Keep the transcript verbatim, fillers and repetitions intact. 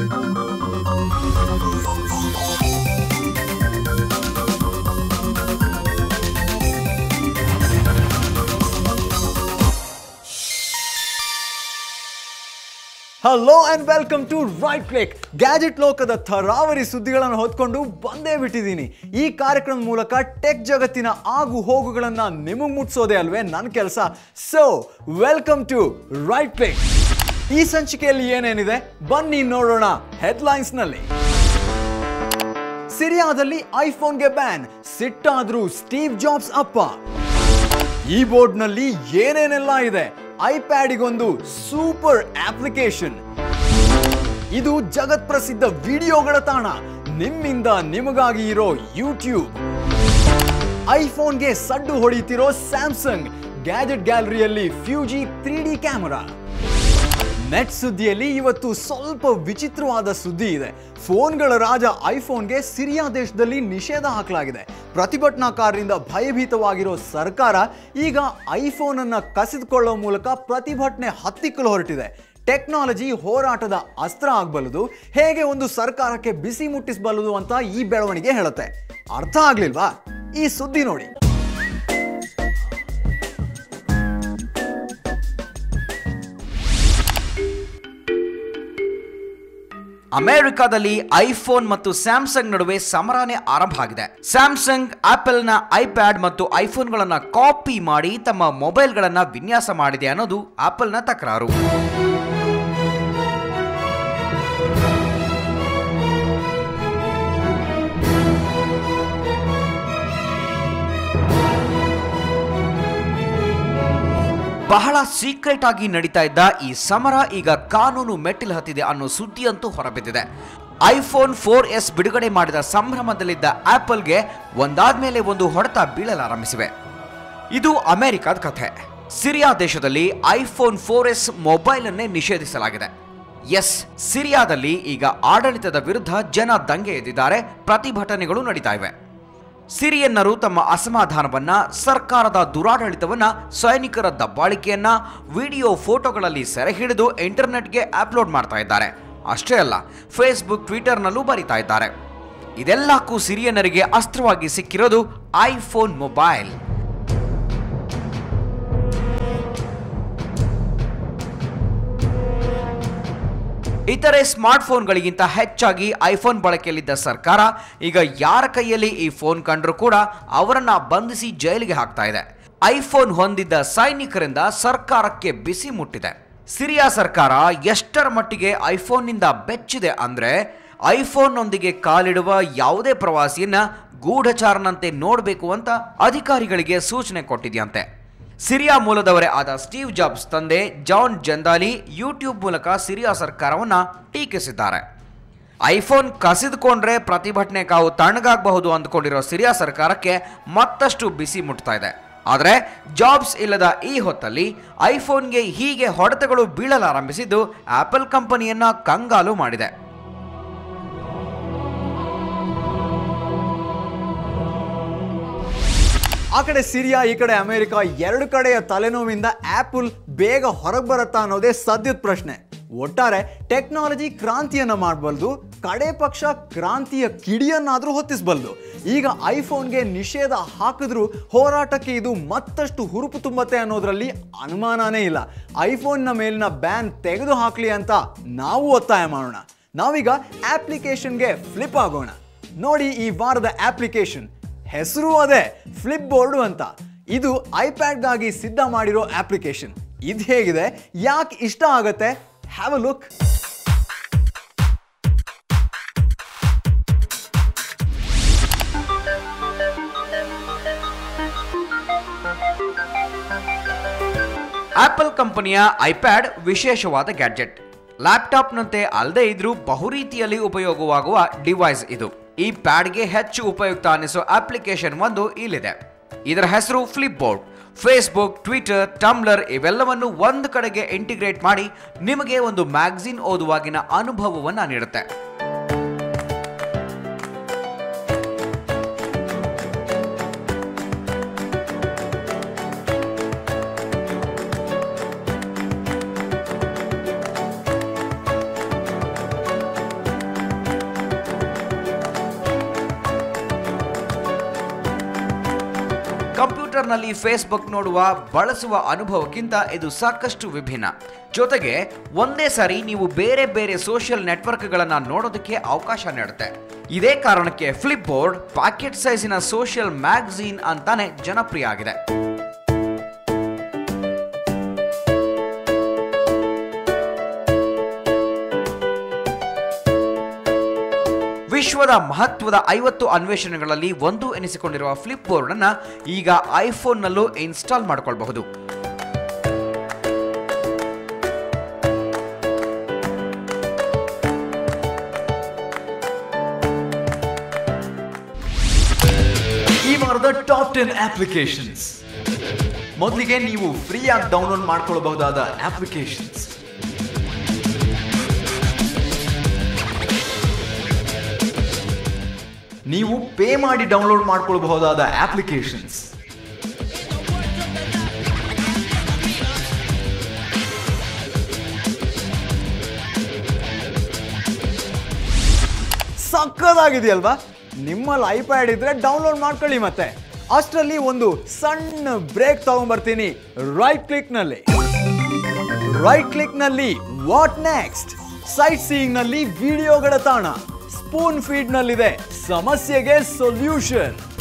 Hello and welcome to right click. Gadget ಲೋಕದ ಥರಾವರಿ ಸುದ್ದಿಗಳನ್ನು ಹೊತ್ಕೊಂಡು ಬಂದೇ ಬಿಟ್ಟಿದ್ದೀನಿ. ಈ ಕಾರ್ಯಕ್ರಮದ ಮೂಲಕ ಟೆಕ್ ಜಗತ್ತಿನ ಆಗು ಹೋಗುಗಳನ್ನು ನಿಮಗೆ ಮುಟ್ಸೋದೇ ಅಲ್ವೇ ನನ್ನ ಕೆಲಸ. So welcome to right click. ಈ ಸಂಚಿಕೆಯಲ್ಲಿ ಏನೇನಿದೆ ಬನ್ನಿ ನೋಡೋಣ. ಹೆಡ್ಲೈನ್ಸ್ ನಲ್ಲಿ ಸಿರಿಯಾದಲ್ಲಿ ಐಫೋನ್ಗೆ ಬ್ಯಾನ್, ಸಿಟ್ಟಾದ್ರೂ ಸ್ಟೀವ್ ಜಾಬ್ಸ್ ಅಪ್ಪ. ಈ ಬೋರ್ಡ್ನಲ್ಲಿ ಏನೇನೆಲ್ಲ ಇದೆ, ಐಪ್ಯಾಡಿಗೊಂದು ಸೂಪರ್ ಅಪ್ಲಿಕೇಶನ್, ಇದು ಜಗತ್ ಪ್ರಸಿದ್ಧ ವಿಡಿಯೋಗಳ ತಾಣ, ನಿಮ್ಮಿಂದ ನಿಮಗಾಗಿ ಇರೋ ಯೂಟ್ಯೂಬ್, ಐಫೋನ್ಗೆ ಸಡ್ಡು ಹೊಡಿತಿರೋ ಸ್ಯಾಮ್ಸಂಗ್, ಗ್ಯಾಜೆಟ್ ಗ್ಯಾಲರಿಯಲ್ಲಿ Fuji three D camera. Net ಸುದ್ದಿಯಲ್ಲಿ ಇವತ್ತು ಸ್ವಲ್ಪ ವಿಚಿತ್ರವಾದ ಸುದ್ದಿ ಇದೆ. ಫೋನ್ಗಳ ರಾಜ ಐಫೋನ್ಗೆ ಸಿರಿಯಾ ದೇಶದಲ್ಲಿ ನಿಷೇಧ ಹಾಕಲಾಗಿದೆ. ಪ್ರತಿಭಟನಾಕಾರರಿಂದ ಭಯಭೀತವಾಗಿರೋ ಸರ್ಕಾರ ಈಗ ಐಫೋನ್ ಅನ್ನ ಕಸಿದುಕೊಳ್ಳುವ ಮೂಲಕ ಪ್ರತಿಭಟನೆ ಹತ್ತಿಕ್ಕಲು ಹೊರಟಿದೆ. ಟೆಕ್ನಾಲಜಿ ಹೋರಾಟದ ಅಸ್ತ್ರ ಆಗಬಲ್ಲದು, ಹೇಗೆ ಒಂದು ಸರ್ಕಾರಕ್ಕೆ ಬಿಸಿ ಮುಟ್ಟಿಸಬಲ್ಲದು ಅಂತ ಈ ಬೆಳವಣಿಗೆ ಹೇಳುತ್ತೆ. ಅರ್ಥ ಆಗ್ಲಿಲ್ವಾ? ಈ ಸುದ್ದಿ ನೋಡಿ. ಅಮೆರಿಕಾದಲ್ಲಿ ಐಫೋನ್ ಮತ್ತು ಸ್ಯಾಮ್ಸಂಗ್ ನಡುವೆ ಸಮರಾನೇ ಆರಂಭ ಆಗಿದೆ. ಸ್ಯಾಮ್ಸಂಗ್ ಆಪಲ್ನ ಐಪ್ಯಾಡ್ ಮತ್ತು ಐಫೋನ್ಗಳನ್ನು ಕಾಪಿ ಮಾಡಿ ತಮ್ಮ ಮೊಬೈಲ್ಗಳನ್ನು ವಿನ್ಯಾಸ ಮಾಡಿದೆ ಅನ್ನೋದು ಆಪಲ್ನ ತಕರಾರು. ಬಹಳ ಸೀಕ್ರೆಟ್ ಆಗಿ ನಡೀತಾ ಇದ್ದ ಈ ಸಮರ ಈಗ ಕಾನೂನು ಮೆಟ್ಟಿಲು ಹತ್ತಿದೆ ಅನ್ನೋ ಸುದ್ದಿ ಅಂತೂ ಹೊರಬಿದ್ದಿದೆ. ಐಫೋನ್ ಫೋರ್ ಎಸ್ ಬಿಡುಗಡೆ ಮಾಡಿದ ಸಂಭ್ರಮದಲ್ಲಿದ್ದ ಆಪಲ್ಗೆ ಒಂದಾದ್ಮೇಲೆ ಒಂದು ಹೊಡೆತ ಬೀಳಲಾರಂಭಿಸಿವೆ. ಇದು ಅಮೆರಿಕದ ಕಥೆ. ಸಿರಿಯಾ ದೇಶದಲ್ಲಿ ಐಫೋನ್ ಫೋರ್ ಎಸ್ ಮೊಬೈಲ್ ಅನ್ನೇ ನಿಷೇಧಿಸಲಾಗಿದೆ. ಎಸ್, ಸಿರಿಯಾದಲ್ಲಿ ಈಗ ಆಡಳಿತದ ವಿರುದ್ಧ ಜನ ದಂಗೆ ಎದ್ದಿದ್ದಾರೆ, ಪ್ರತಿಭಟನೆಗಳು ನಡೀತಾ ಇವೆ. ಸಿರಿಯನ್ನರು ತಮ್ಮ ಅಸಮಾಧಾನವನ್ನ, ಸರ್ಕಾರದ ದುರಾಡಳಿತವನ್ನ, ಸೈನಿಕರ ದಬ್ಬಾಳಿಕೆಯನ್ನ ವಿಡಿಯೋ ಫೋಟೋಗಳಲ್ಲಿ ಸೆರೆ ಹಿಡಿದು ಇಂಟರ್ನೆಟ್ಗೆ ಅಪ್ಲೋಡ್ ಮಾಡ್ತಾ ಇದ್ದಾರೆ. ಅಷ್ಟೇ ಅಲ್ಲ, ಫೇಸ್ಬುಕ್, ಟ್ವಿಟರ್ನಲ್ಲೂ ಬರೀತಾ ಇದ್ದಾರೆ. ಇದೆಲ್ಲಕ್ಕೂ ಸಿರಿಯನ್ನರಿಗೆ ಅಸ್ತ್ರವಾಗಿ ಸಿಕ್ಕಿರೋದು ಐಫೋನ್ ಮೊಬೈಲ್. ಇತರೆ ಸ್ಮಾರ್ಟ್ಫೋನ್ಗಳಿಗಿಂತ ಹೆಚ್ಚಾಗಿ ಐಫೋನ್ ಬಳಕೆಯಲ್ಲಿದ್ದ ಸರ್ಕಾರ ಈಗ ಯಾರ ಕೈಯಲ್ಲಿ ಈ ಫೋನ್ ಕಂಡ್ರೂ ಕೂಡ ಅವರನ್ನ ಬಂಧಿಸಿ ಜೈಲಿಗೆ ಹಾಕ್ತಾ ಇದೆ. ಐಫೋನ್ ಹೊಂದಿದ್ದ ಸೈನಿಕರಿಂದ ಸರ್ಕಾರಕ್ಕೆ ಬಿಸಿ ಮುಟ್ಟಿದೆ. ಸಿರಿಯಾ ಸರ್ಕಾರ ಎಷ್ಟರ ಮಟ್ಟಿಗೆ ಐಫೋನ್ನಿಂದ ಬೆಚ್ಚಿದೆ ಅಂದ್ರೆ, ಐಫೋನ್ನೊಂದಿಗೆ ಕಾಲಿಡುವ ಯಾವುದೇ ಪ್ರವಾಸಿಯನ್ನ ಗೂಢಚಾರನಂತೆ ನೋಡಬೇಕು ಅಂತ ಅಧಿಕಾರಿಗಳಿಗೆ ಸೂಚನೆ ಕೊಟ್ಟಿದೆಯಂತೆ. ಸಿರಿಯಾ ಮೂಲದವರೇ ಆದ ಸ್ಟೀವ್ ಜಾಬ್ಸ್ ತಂದೆ ಜಾನ್ ಜಂದಾಲಿ ಯೂಟ್ಯೂಬ್ ಮೂಲಕ ಸಿರಿಯಾ ಸರ್ಕಾರವನ್ನು ಟೀಕಿಸಿದ್ದಾರೆ. ಐಫೋನ್ ಕಸಿದುಕೊಂಡ್ರೆ ಪ್ರತಿಭಟನೆ ಕಾವು ತಣ್ಣಗಾಗಬಹುದು ಅಂದ್ಕೊಂಡಿರೋ ಸಿರಿಯಾ ಸರ್ಕಾರಕ್ಕೆ ಮತ್ತಷ್ಟು ಬಿಸಿ ಮುಟ್ತಾ ಇದೆ. ಆದರೆ ಜಾಬ್ಸ್ ಇಲ್ಲದ ಈ ಹೊತ್ತಲ್ಲಿ ಐಫೋನ್ಗೆ ಹೀಗೆ ಹೊಡೆತಗಳು ಬೀಳಲಾರಂಭಿಸಿದ್ದು ಆಪಲ್ ಕಂಪನಿಯನ್ನ ಕಂಗಾಲು ಮಾಡಿದೆ. ಆ ಕಡೆ ಸಿರಿಯಾ, ಈ ಕಡೆ ಅಮೆರಿಕ, ಎರಡು ಕಡೆಯ ತಲೆನೋವಿಂದ ಆಪಲ್ ಬೇಗ ಹೊರಗೆ ಬರುತ್ತಾ ಅನ್ನೋದೇ ಸದ್ಯದ ಪ್ರಶ್ನೆ. ಒಟ್ಟಾರೆ ಟೆಕ್ನಾಲಜಿ ಕ್ರಾಂತಿಯನ್ನ ಮಾಡಬಲ್ದು, ಕಡೆ ಪಕ್ಷ ಕ್ರಾಂತಿಯ ಕಿಡಿಯನ್ನಾದ್ರೂ ಹೊತ್ತಿಸಬಲ್ದು. ಈಗ ಐಫೋನ್ಗೆ ನಿಷೇಧ ಹಾಕಿದ್ರೂ ಹೋರಾಟಕ್ಕೆ ಇದು ಮತ್ತಷ್ಟು ಹುರುಪು ತುಂಬತ್ತೆ ಅನ್ನೋದ್ರಲ್ಲಿ ಅನುಮಾನನೇ ಇಲ್ಲ. ಐಫೋನ್ನ ಮೇಲಿನ ಬ್ಯಾನ್ ತೆಗೆದು ಹಾಕ್ಲಿ ಅಂತ ನಾವು ಒತ್ತಾಯ ಮಾಡೋಣ. ನಾವೀಗ ಅಪ್ಲಿಕೇಶನ್ಗೆ ಫ್ಲಿಪ್ ಆಗೋಣ. ನೋಡಿ ಈ ವಾರದ ಅಪ್ಲಿಕೇಶನ್ ಹೆಸರು ಅದೇ, ಫ್ಲಿಪ್ ಬೋರ್ಡ್ ಅಂತ. ಇದು ಐಪ್ಯಾಡ್ಗಾಗಿ ಸಿದ್ಧ ಮಾಡಿರೋ ಅಪ್ಲಿಕೇಶನ್. ಇದು ಹೇಗಿದೆ, ಯಾಕೆ ಇಷ್ಟ ಆಗತ್ತೆ, ಹ್ಯಾವ್ ಅ ಲುಕ್. ಆಪಲ್ ಕಂಪನಿಯ ಐಪ್ಯಾಡ್ ವಿಶೇಷವಾದ ಗ್ಯಾಡ್ಜೆಟ್. ಲ್ಯಾಪ್ಟಾಪ್ನಂತೆ ಅಲ್ಲದೆ ಇದ್ರೂ ಬಹುರೀತಿಯಲ್ಲಿ ಉಪಯೋಗವಾಗುವ ಡಿವೈಸ್ ಇದು. ಈ ಪ್ಯಾಡ್ಗೆ ಹೆಚ್ಚು ಉಪಯುಕ್ತ ಅನಿಸೋ ಅಪ್ಲಿಕೇಶನ್ ಒಂದು ಇಲ್ಲಿದೆ. ಇದರ ಹೆಸರು Flipboard. Facebook, Twitter, Tumblr ಇವೆಲ್ಲವನ್ನು ಒಂದು ಕಡೆಗೆ ಇಂಟಿಗ್ರೇಟ್ ಮಾಡಿ ನಿಮಗೆ ಒಂದು ಮ್ಯಾಗಝಿನ್ ಓದುವಾಗಿನ ಅನುಭವವನ್ನು ನೀಡುತ್ತೆ. ಕಂಪ್ಯೂಟರ್ನಲ್ಲಿ ಫೇಸ್ಬುಕ್ ನೋಡುವ ಬಳಸುವ ಅನುಭವಕ್ಕಿಂತ ಇದು ಸಾಕಷ್ಟು ವಿಭಿನ್ನ. ಜೊತೆಗೆ ಒಂದೇ ಸಾರಿ ನೀವು ಬೇರೆ ಬೇರೆ ಸೋಷಿಯಲ್ ನೆಟ್ವರ್ಕ್ಗಳನ್ನು ನೋಡೋದಕ್ಕೆ ಅವಕಾಶ ನೀಡುತ್ತೆ. ಇದೇ ಕಾರಣಕ್ಕೆ ಫ್ಲಿಪ್ ಬೋರ್ಡ್ ಪ್ಯಾಕೆಟ್ ಸೈಜಿನ ಸೋಷಿಯಲ್ ಮ್ಯಾಗಝೀನ್ ಅಂತಾನೆ ಜನಪ್ರಿಯ ಆಗಿದೆ. ವಿಶ್ವದ ಮಹತ್ವದ ಐವತ್ತು ಅನ್ವೇಷಣೆಗಳಲ್ಲಿ ಒಂದು ಎನಿಸಿಕೊಂಡಿರುವ ಫ್ಲಿಪ್ ಬೋರ್ಡ್ ಅನ್ನ ಈಗ ಐಫೋನ್ನಲ್ಲೂ ಇನ್ಸ್ಟಾಲ್ ಮಾಡಿಕೊಳ್ಳಬಹುದು. ಈ ವಾರದ ಟಾಪ್ ಟೆನ್ ಅಪ್ಲಿಕೇಶನ್ಸ್. ಮೊದಲಿಗೆ ನೀವು ಫ್ರೀ ಆಗಿ ಡೌನ್ಲೋಡ್ ಮಾಡಿಕೊಳ್ಳಬಹುದಾದ ಅಪ್ಲಿಕೇಶನ್ಸ್. ನೀವು ಪೇ ಮಾಡಿ ಡೌನ್ಲೋಡ್ ಮಾಡಿಕೊಳ್ಳಬಹುದಾದ ಅಪ್ಲಿಕೇಶನ್ಸ್. ಸಕ್ಕದಾಗಿದೆಯಲ್ವಾ? ನಿಮ್ಮಲ್ಲಿ ಐಪ್ಯಾಡ್ ಇದ್ರೆ ಡೌನ್ಲೋಡ್ ಮಾಡ್ಕೊಳ್ಳಿ. ಮತ್ತೆ ಅಷ್ಟರಲ್ಲಿ ಒಂದು ಸಣ್ಣ ಬ್ರೇಕ್ ತಗೊಂಡ್ಬರ್ತೀನಿ. ರೈಟ್ ಕ್ಲಿಕ್ ನಲ್ಲಿ ರೈಟ್ ಕ್ಲಿಕ್ ನಲ್ಲಿ ವಾಟ್ ನೆಕ್ಸ್ಟ್, ಸೈಟ್ ಸೀಯಿಂಗ್ ನಲ್ಲಿ ವಿಡಿಯೋಗಳ ತಾಣ, ಸ್ಪೂನ್ ಫೀಡ್ ನಲ್ಲಿದೆ ಸಮಸ್ಯೆಗೆ ಸೊಲ್ಯೂಷನ್.